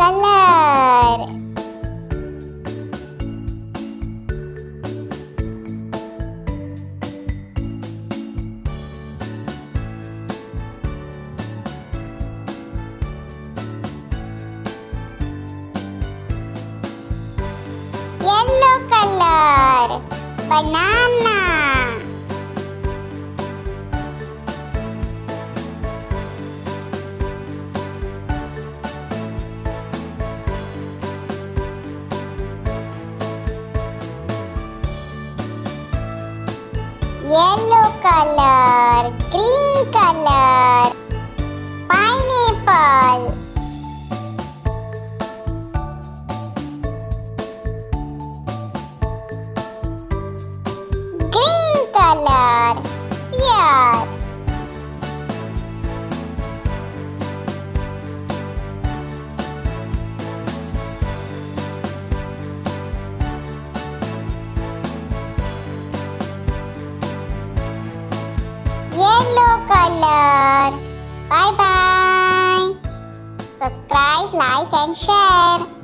color. Yellow color. Banana. Yellow color, green color, pineapple. Green color, pear. Yellow color. Bye bye. Subscribe, like and share.